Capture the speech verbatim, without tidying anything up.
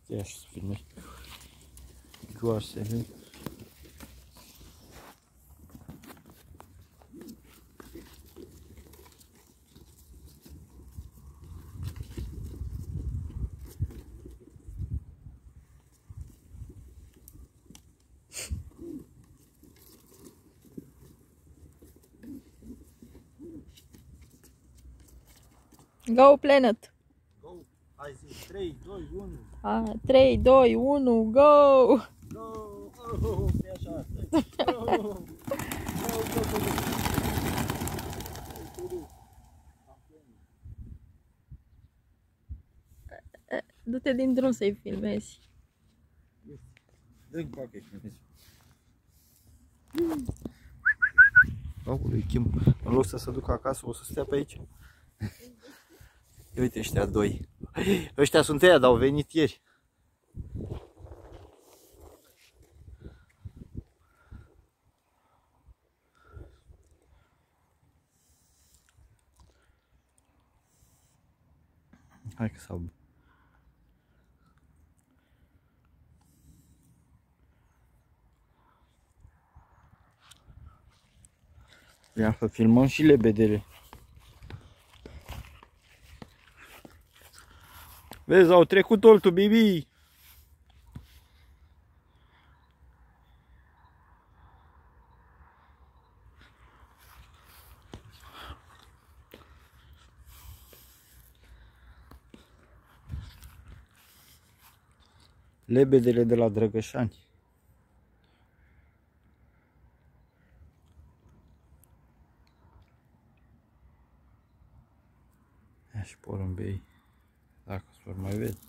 Ia și să filmezi. Goasele. Go Planet! Go! Hai zi, trei, doi, unu! A, trei, doi, unu, go! Go! Oh, e așa, stai! Go! Go, go, go, go! Du-te din drum să-i filmezi. Dă-i cu pacă, filmezi. Aoleu, Kim, în loc să se ducă acasă, o să stea pe aici. Uite ăștia doi. Ăștia sunt ăia, dar au venit ieri. Hai că s-au... Ia să filmăm și lebedele. Vezi, au trecut oltul, Bibi! Lebedele de la Drăgășani. Ia și porumbei, dacă s-or mai vede.